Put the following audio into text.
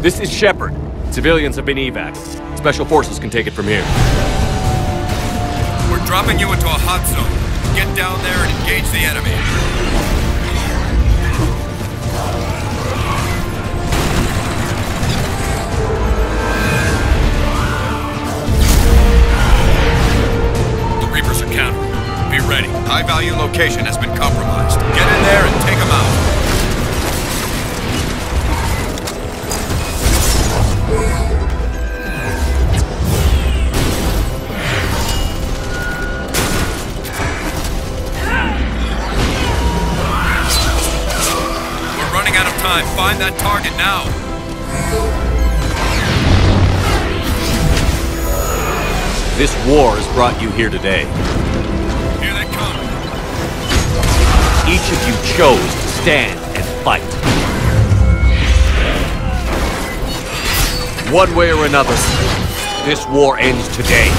This is Shepard. Civilians have been evac. Special forces can take it from here. We're dropping you into a hot zone. Get down there and engage the enemy. The Reapers are countering. Be ready. High-value location has been compromised. Get in there and take them out. Find that target now. This war has brought you here today. Here they come. Each of you chose to stand and fight. One way or another, this war ends today.